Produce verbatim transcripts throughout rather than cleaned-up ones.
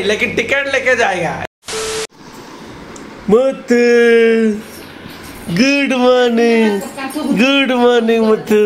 लेकिन टिकट लेके जाएगा। मुतु गुड मॉर्निंग गुड मॉर्निंग मुतु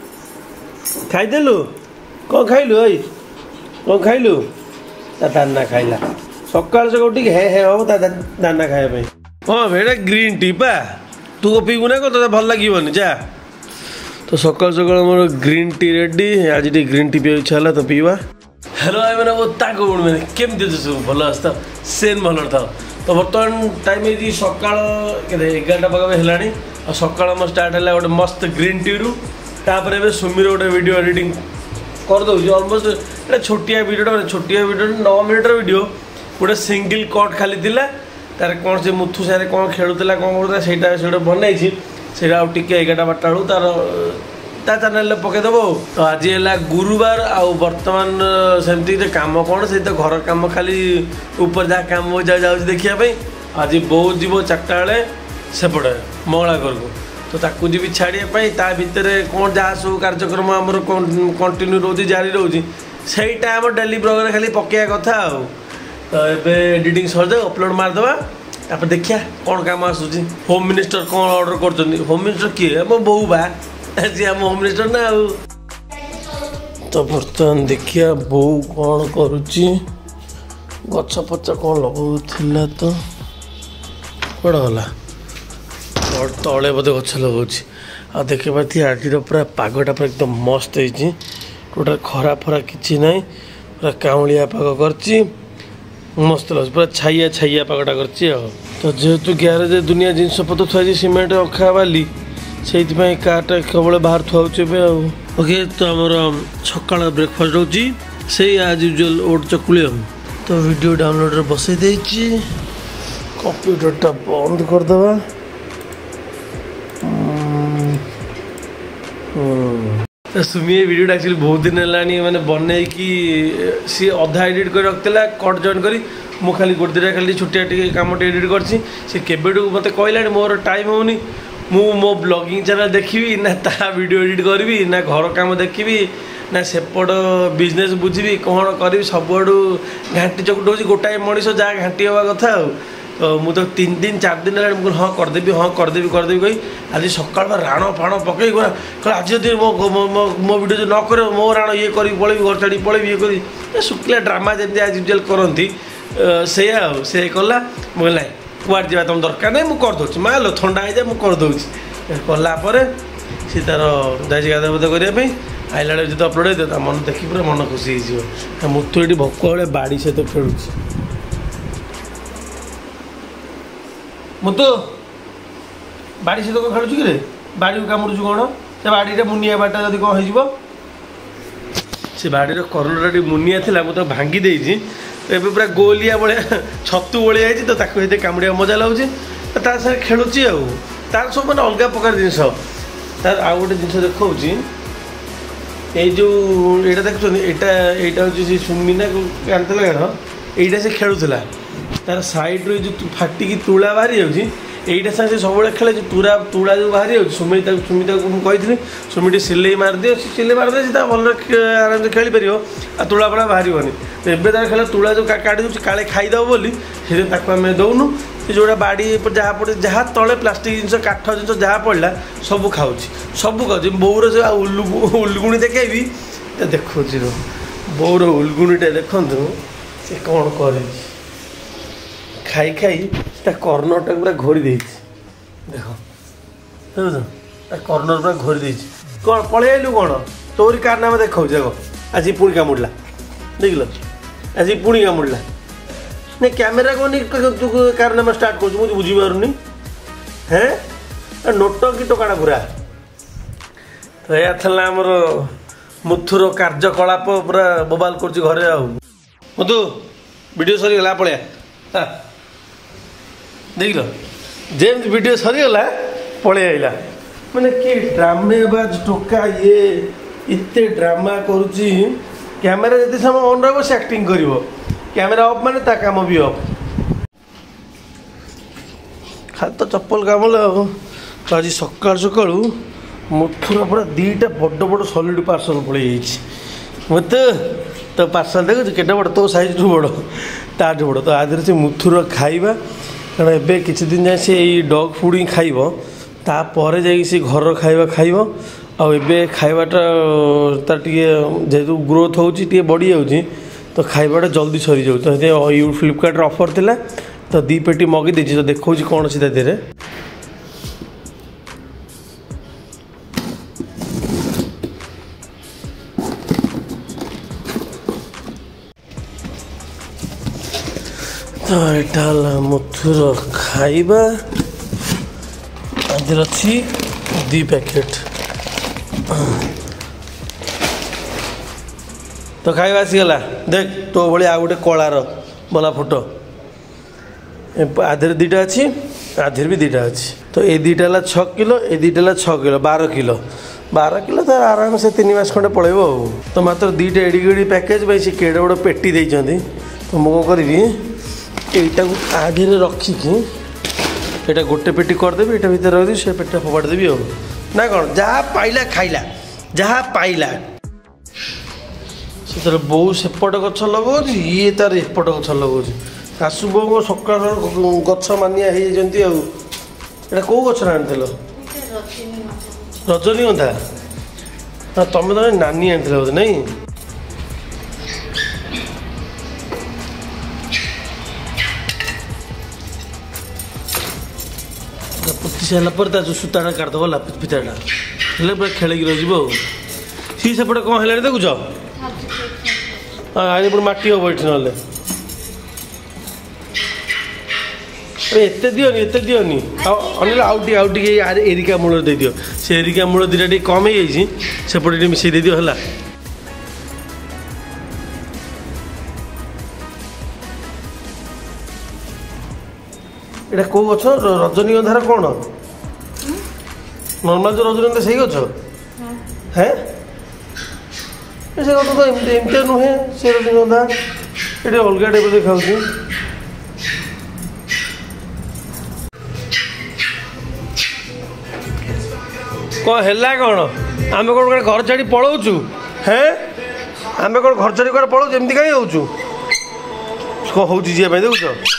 खाइदेलु कौन खाइलु ओई कौन खाइलु ता दाना खाइला सकाळ से उठी हे हे हो ता दाना खाए पे हां भेड़ा ग्रीन टी पा तू पीबू ना को तो भल लागिवनी जा तो सकाळ सकाळ मोर ग्रीन टी रेडी आज टी ग्रीन टी पियो इच्छा तो पीवा। हेलो आई मैंने वो ताको बोल मैंने केम दे दे भल आस्ता सेन भल था तो बर्तमान टाइम ये सकाळ के एगारटा पाखा हेलानी और सकाळ मोर स्टार्ट है गोटे मस्त ग्रीन टी रु तापर ए सुमीर गोटे वीडियो एडिटिंग कर दउछि ऑलमोस्ट एटा छोटिया वीडियो छोटिया वीडियो नौ मिनट वीडियो गोटे सिंगल कट खाली थिला तार कौन से मुथु सारे कौन खेलुला कौन करता सेटा से बनई से एगारटा बारटा बेलू तार ता चैनल पकईदेव। तो आज है गुरुवार आउ बर्तमान सेमती कम कौन से तो घर कम खाली ऊपर जहाँ कम जाऊँ देखापी आज बहुत जीव चार्टा बेले सेपटे मंगलाघर को तो ताकू जी छाड़ापी ता भितर कौन जहाँ सब कार्यक्रम आमर कंटिन्यू रोज जारी रोचे सहीटा आम डेली ब्लॉग खाली पकड़ा कथा आउ तो ये एडिटिंग सर अपलोड मारदे आप देखिया कौन काम आसूँ होम मिनिस्टर कौन ऑर्डर कर होम मिनिस्टर किए मो बो बा जी आम होम मिनिस्टर ना आउ तो बर्तमान देखिया बो कौन करुच्ची गछ पच कौन लगौला तो कौन गला तले बोधे गछ लगाऊँ आ देख पाती आज पूरा पागटा पूरा एकदम मस्त है टोटाल खरा फरा कि ना पूरा काउलिया पाग कर मस्त लगे पूरा छाइया छाइया पागटा कर तो जेहेतु ग्यारेज दुनिया जिनस पत्र थुआ सीमेंट अखा बाली से कारटा केवल बाहर थुआचे ओके तो आमर सका ब्रेकफास्ट रोचे से आज यूजुअल ओट चकुली तो वीडियो डाउनलोड बसई दे कंप्यूटरटा बंद करदे तो सुमी वीडियो एक्चुअली बहुत दिन है मैंने बनई कि सी अधा एडिट कर रखा कट जॉइन करी मु खाली गोटे दिन खाली छुट्टिया टी कम एडिट कर मत कहला मोर टाइम होनी मु मो ब्लॉगिंग चैनल देखी ना ता वीडियो एडिट करी ना घर काम देखी ना सेपट बिजनेस बुझी कौन करी सब आड़ू घाटी चकुट हो गोटाए मनीष जहाँ घाटी हवा कथा तो मु तो तीन दिन चार दिन है मुझे हाँ करदेवी हाँ करदेवी करदेवी कही आज सका राण फाण पकई कह आज जब मो मो वीडियो न कर मो राण ये करी पलैबी घर छाड़ी पलैबी ये करी शुक्ला ड्रामा जमी आज यूजुअल करती से से कला मुझे ना कुआड़ जा तुम दरकार नहीं मुझे करदे माँ लो थंडा हो जाए मुझे करदे कलापर सी तार जाए गाधा बोधा करने आइला जो अपलोड होता मन देखी पूरा मन खुशी हो मुथु ये भोक भाई बाड़ी सहित खेलु मुतु बाड़ी सहित कौन खेलुच कि बाड़ी को कामुड़ू कौन से बाड़ी मुनिया बाटा जब कौन हो से बाड़ी करलटा मुनिया थी मुझे भांगी देती एबे पूरा गोलिया भाया छतु भाया तो ताकू कामुड़िया मजा लगे तार साथ खेलुची तार सब मैंने अलग प्रकार जिनस तार आउ गोटे जिन देखा ये जो यहाँ देखुन यहाँ यहाँ हूँ सुमिना को आनता गाड़ यहाँ से खेलुला तार सैड्रु जो फाटिकी तुला बाहरी जाऊँगी यहीटा साथ सब खेले तुरा तुला जो बाहरी जाऊँ सुमिता सुमिता को मुझे सुमिटी सिले मारदे सिले मारदे सी भल आराम से खेल पार आ तुला पड़ा बाहर तो एवं तार खेल तुला जो काटी दूसरी काले खाईदेव बोली आम दौनु जोड़ा बाड़ी जहाँ पड़े जहाँ तले प्लास्टिक जिन काठ जिन जहाँ पड़ा सब खाऊ सब खाऊ बोर से उलगुणी देखी देखो बोर उलगुणीटा देखु से कौन कर खाई खाई ता कर्नरटा पूरा घोरी दे देख कर्नर पूरा घोरी दे कौन पलि आलु कौन तोरी कारनामा देखा देख आज पुणी कामुड़ला देख लो आज पुणी कामुड़ला नहीं कैमेरा को नहीं तू कारनामा स्टार्ट कर मुझे बुझीपारूनी हैं नोट कि टोकाटा पूरा तो यह था आमर मुथुर कार्यकलाप पूरा बोबाल कर घरे आउ मुथु वीडियो सरीगला पलिया देख लो जेम वीडियो सरीगला पलि आइला मैंने कि ड्रामेबाज टोका ये इतने ड्रामा करुच्ची कैमेरा जिते समय ऑन रहा से एक्टिंग कर कैमेरा ऑफ माने ता काम भी ऑफ खाली तो चप्पल काम तो आज सका सका मुथुरा पूरा दीटा बड़ बड़ सॉलिड पार्सल पड़े मत तो पार्सल देखो केटे बड़ तो साइज बड़ ताठ बड़ तो आधे से मुथुर खाइबा कारण एबे किछि दिन जाए से डॉग फूड ही खाइबो तापर जाई से घर खाइबा खाइबो आ एबे खाइबाटा तार टिके जेतु ग्रोथ होउची टिके बड़ी जाउची तो खाइबाटा जल्दी सरी जाउ तो ये फ्लिपकार्ट ऑफर थिला तो दी पेटी मगी देछि तो देखौ छी कोन सीधा देरे तो एटा मुथुर खाइबा आदि अच्छी दी पैकेट तो खाइबा आसीगला देख तो भाई आ गोटे कलार बला फोटो आधे दुटा अच्छी आधे भी दुटा अच्छी तो ये दुटा है छः किलो ये दुटा है छः किलो बारह किलो बारह किलो तो आराम से तीन मास खंडे पड़ेब तो मात्र दुटा एड़ी एड़ी पैकेज भाई से केड़े बड़ पेटी देती तो मुझे कौन करी यहीटा आधे रखिकी यहाँ गोटे पेटी करदेवी यहाँ भितर रखी से पेटा फोपाड़देवी और ना कौन जहाँ पाइला खाइला जहाँ पाइला से बो सेपट गछ लगाऊँ ये तार एपट गछ लगाऊँ शाशु बो सकाल गछ मानिया होती कौ गछ आनी रजनीगंधा हाँ तुम तो नानी आनी बोधे नहीं पुति सारापर जो सूता काटदेव फिताटा पूरा खेल रही सी सेपटे कौन है देखुच आज पुणी मटी हम ये ना एत दिवनी एत दिवनी अनिल आउटी आउटी एरिका मूल दे दियो से एरिका मूल दुटा कम हो जापटे मिसई दे दियो है एटा कौ गछ रजनीगंधार कौन नॉर्मल जो रजनीगंधा सही गछ है से गछ तो एमती नुहे से रजनीगंधा ये अलग टाइप देखा कौन है कौन आम कौन घर छाड़ी पलाऊँ हैं आम कौन घर छाड़ी कौन पलाऊँ एमती कहीं होचु कौन हो देखुच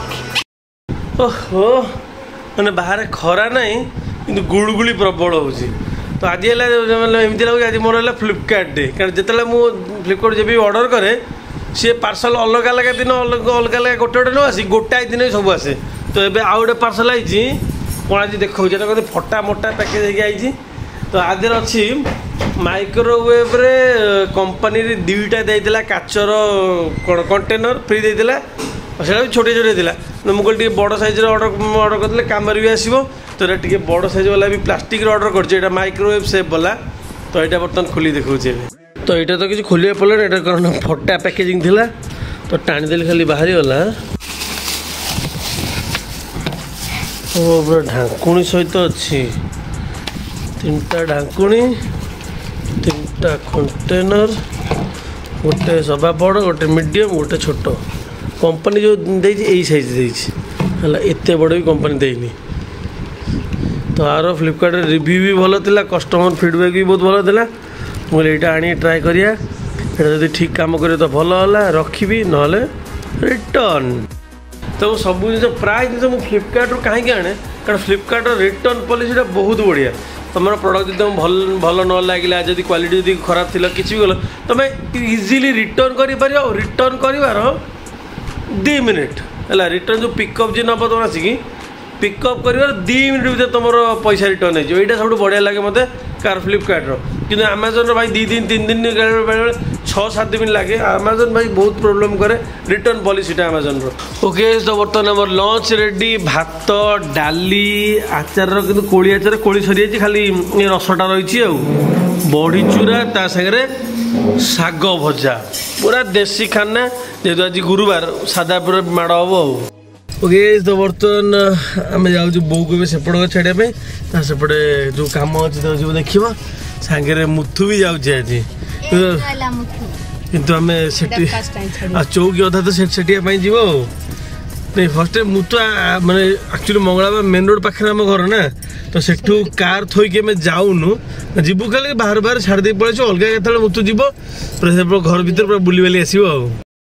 ओहो मैंने बाहर खरा नहीं कि गुड़गुड़ी प्रबल हो तो आज एमती लगे आज मोर है फ्लिपकार्ट डे कारण जिते मुझे फ्लिपकार्ट जब भी ऑर्डर करे सी पार्सल अलग अलग दिन अलग अलग अलग गोटे गोटे न आसी गोटाए दिन सब आसे तो ये आउ गोटे पार्सल आई कौन आज देखा कहते फटा मोटा पैकेज आई तो आधे अच्छी माइक्रोवेव रे कंपनी दुईटा देता काचर कौन कंटेनर फ्री देता से छोटे छोटे था मुझे बड़ साइज ऑर्डर ऑर्डर करते काम भी आसो तो ये बड़ साइज वाला भी प्लास्टिक ऑर्डर कर माइक्रोवेव सेप वाला तो यहाँ बर्तमान खोली देखा तो यहाँ तो किसी खोलिया पड़ा यहाँ कारण फटा पैकेजिंग थिला तो टाणीदेली खाली बाहरी गला पूरा ढाकुणी सहित अच्छी तीन टा ढाकुणी तीन टा कंटेनर गोटे सभा बड़ गोटे मीडियम गोटे छोट कंपनी जो देई साइज देला एत बड़ भी कंपनी देनी तो आर फ्लिपकार्ट रिव्यू भी भल था कस्टमर फीडबैक भी बहुत भल था मुझे यहाँ आनी ट्राए करिया ये ठीक काम करे तो भल है रखी ना रिटर्न तो सब जिन प्राय जिन मुझे फ्लिपकार्ट रू कहीं आने कारण फ्लिपकार्ट रिटर्न पॉलिसी बहुत बढ़िया तुम प्रोडक्ट जो भल भल न लगे जब क्वालिटी जब खराब थी किसी भी गल तुम इजिली रिटर्न कर रिटर्न कर दी मिनिट है रिटर्न जो पिकअप जी नब तुम आसिक पिकअप कर दी मिनिट भर तुम पैसा रिटर्न हो यहाँ सब बढ़िया लगे मत कार फ्लिपकार्ट कि आमाजन भाई दी दिन तीन दिन बेले छः सात दिन लगे आमाजन भाई बहुत प्रोब्लेम करे रिटर्न पॉलिसीटा आमाजन ओके तो बर्तमान आम लंच रेडी भात डाली आचार कि कोड़ी आचार कोड़ी सरी जाइए खाली रसटा रही बड़ी चूरा ता सागरे शाग भजा पूरा देसी खाना जेहतु आज गुरुवार सादा पूरा माड़ हम ओके तो बर्तमान आम जाऊँ बो को सेपट छाड़िया सेपटे जो कम अच्छे तो देखा सांगे मुथु भी जाऊँ आज कि आम से चौकी अधा तो सेठिया जीव नहीं फर्स्ट टाइम मुझे माने एक्चुअली मंगला मेन रोड पाखे आम घर ना तो सेठू कार थोक आम जाऊनु जीवु खाली बाहर बाहर छाड़ी पड़े अलग केत मुझे जीव घर भर पूरा बुली बाली आसो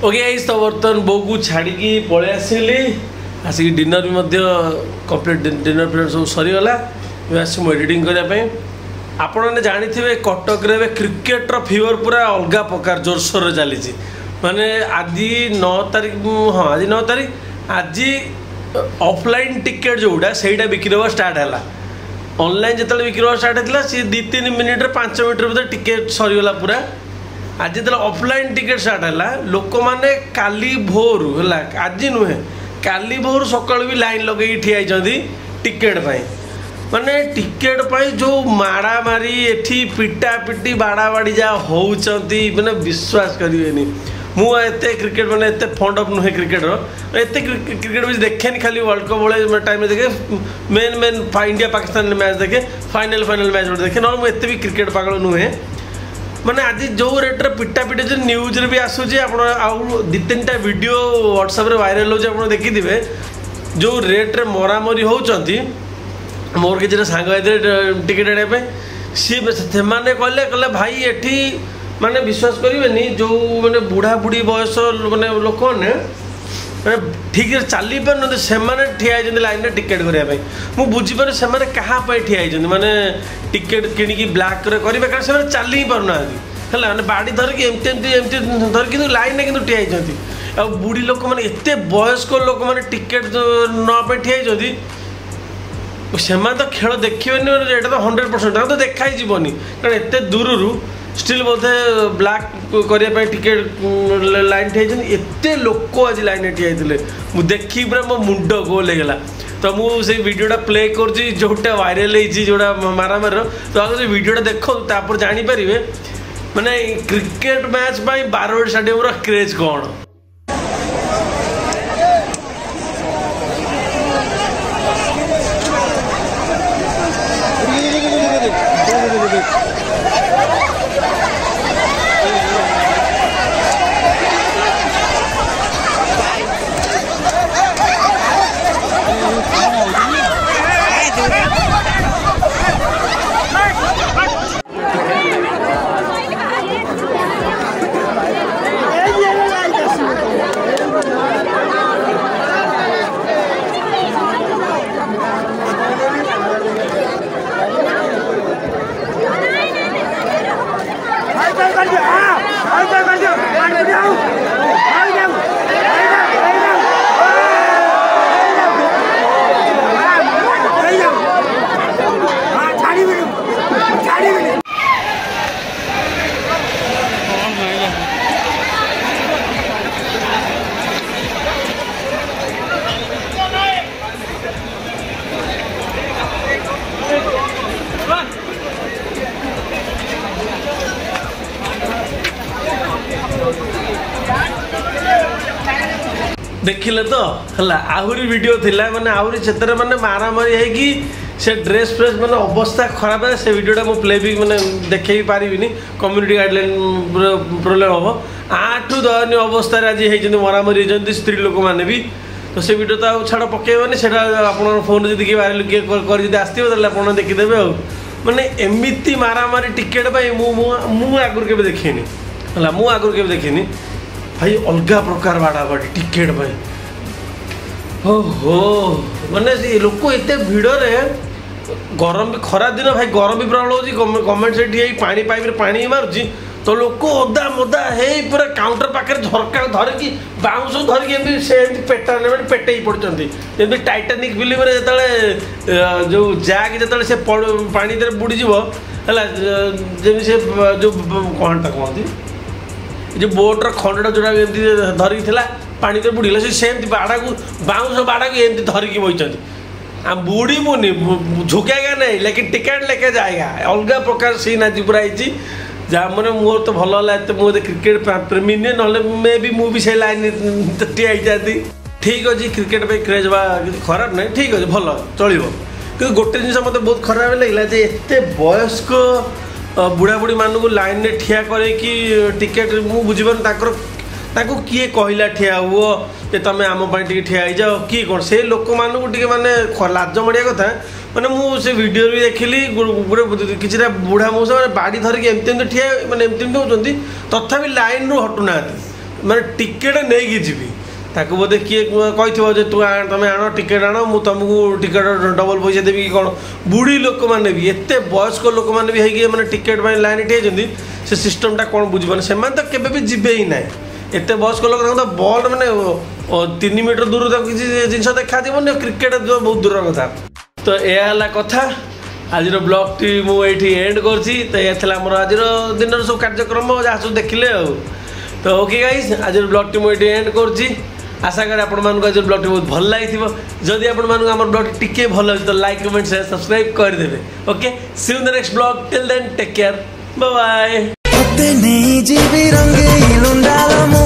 ओके गाइस तो बर्तमान बो को छाड़ी पलि आसिली आसिक डिनर भी कंप्लीट डिनर फिनर सब सरीगला आस एडिटिंग करने आपने जानी थे कटक रे क्रिकेटर फीवर पूरा अलग प्रकार जोरसोर चली माने आज नौ तारीख हाँ आज नौ तारीख आज ऑफलाइन टिकेट जोड़ा से बिक्री हवा स्टार्ट है ऑनलाइन जो बिक्री हवा स्टार्ट होता सी दी तीन मिनिट पांच मिनट भर टिकेट सरीगला पूरा आज जो ऑफलाइन टिकेट स्टार्ट है लोक मैंने काली भोर है आज नुहे काली भोर सका भी लाइन लगे ठिया टिकेट माने टिकेट पाई जो माड़ा मारी एठी पिटा पिटी बाड़ा बाड़ी जा होउचंती माने विश्वास करिवेनी मु एते क्रिकेट माने एते फंड ऑफ नुहे क्रिकेटर एते क्रिकेट भी देखेनी खाली वर्ल्ड कप वाले टाइम में देखे main main India Pakistan match देखे फाइनल फाइनल मैच देखे ना मुझे एते भी क्रिकेट पागल नुहे माने आज जो रेट्रे पिटा पिटा जो न्यूज रे भी आसूची आपड़ दी तीन टा वीडियो व्हाट्सएप रे वायरल हो आप देखिथे जो रेट्रे मरामरी होउचंती मोर किसी सांग टिकेट आने सी कहले कहले भाई एठी माने विश्वास करेंगे जो मैंने बुढ़ा बुढ़ी बयस मैंने लोक मैंने ठीक से चली पार से ठिया लाइन में टिकेट करने मुझे बुझीपारे से क्या ठिया माने टिकेट किणी ब्लाक करेंगे कारण से चली ही पारना है मैंने बाड़ी धरिकी एमती एमती एमती धरिकी लाइन में ठिया आ बुढ़ी लोक मैंने एत वयस्क लोक मैंने टिकेट ना ठिया से तो खेल देखिए ये तो हंड्रेड परसेंट तो देखा ही जीवनी कारण एत दूर स्टिल बोधे ब्लाक करने टिकेट लाइन ठिया एत लोक आज लाइन ठिया मुझे देखी पूरा मो मुंड गोल होगा तो मुझे भिडटा प्ले कर जोटा वायरल जोटा मारामार तो आगे भिडटा देख तापर जापर माने cricket match Barabati stadium craze कौन देखिले तो है आहरी वीडियो थिला माने आहरी क्षेत्र माने मारामारी है कि से ड्रेस फ्रेस माने अवस्था खराब है से वीडियोटा मु प्ले भी माने देखे पारिबिनी कम्युनिटी गाइडलाइन प्रॉब्लम हम आठू दयनीय अवस्था आज होती मरामरी होती स्त्री लोक मैंने भी तो से वीडियो तो छाड़ पकेबनी से आप फोन जी वायरल किए कर आसो आप देखीदे मैंने एमती मारामारी टिकेट मु आगुरी के देखनी है मु आगुरी के देखनी भाई अलग प्रकार बाड़ा बाड़ी टिकेट भाई ओहो माने लोक एत भिड़ गरम भी खरा दिन भाई गरम भी प्रबल हो गवर्नमेंट से पानी पाइप पानी मारुची तो लोक ओदा मोदा हे पूरा काउंटर पाखे झरका धरिकी बाउंश धरिकी से पेटा पेटे पड़ती जमी टाइटानिक फिल्म जो जो जैक जो से पानी बुड़ीज है जमी से जो कौनटा कहती जो बोट्र खंडटा जोटा धरिकी पानी तो बुड़ीला से बाड़ा को बाउंश बाड़ा को एमती धरिकी बही आ बुड़ी मुनि झुकेगा नहीं लेकिन टिकेट लेके जाएगा अलग प्रकार सीन आज पूरा होती जहाँ मैंने मोर तो भल है मुझे क्रिकेट प्रेमी नुहे ना मे भी मुझे से लाइन ठिया जाती ठीक अच्छे क्रिकेट पे क्रेज बा खराब नहीं ठीक अच्छे भल चलो कि गोटे जिन मत बहुत खराब लगे एत वयस्क बुढ़ा बुढ़ी मानू लाइन में ठिया करे कि टिकेट मुझे बुझीपार किए कहला ठिया हुआ जे तुम आम टे ठिया जाओ किए कौन से लोक मानू टे माने लाज मड़िया कथा मैंने मुझे वीडियो भी देखिली गोटे कि बुढ़ा मौसा बाड़ी धरिकी एमती एमती ठिया मैंने एमती होती तथापि लाइन रू हटुना माने टिकेट नहीं जीवी ताको बोधे किए कही तू तुम आण टिकेट आण मु तुमको टिकेट डबल पैसा देवी कि कौन बुढ़ी लोक मैंने भी एत वयस्क लोक मैंने भी है मैंने टिकेट लाइन ठेई से सिस्टमटा कौन बुझे से केवे भी जीवे ही ना एत वयस्क लोक तो बल मैंने तीन मीटर दूर तक किसी जिन देखा क्रिकेट बहुत दूर कथा तो यह कथा आज ब्लॉग टी मुझे एंड कर आज दिन सब कार्यक्रम जहाँ सब देखिले तो ओके गाइस आज ब्लॉग टी मुझे एंड कर आशा करें आपण आज ब्लॉग टी बहुत भल लगी जदि आपण ब्लॉग टी भल लगे तो लाइक कमेंट शेयर सब्सक्राइब करदे okay see you in the next blog till then take care bye bye.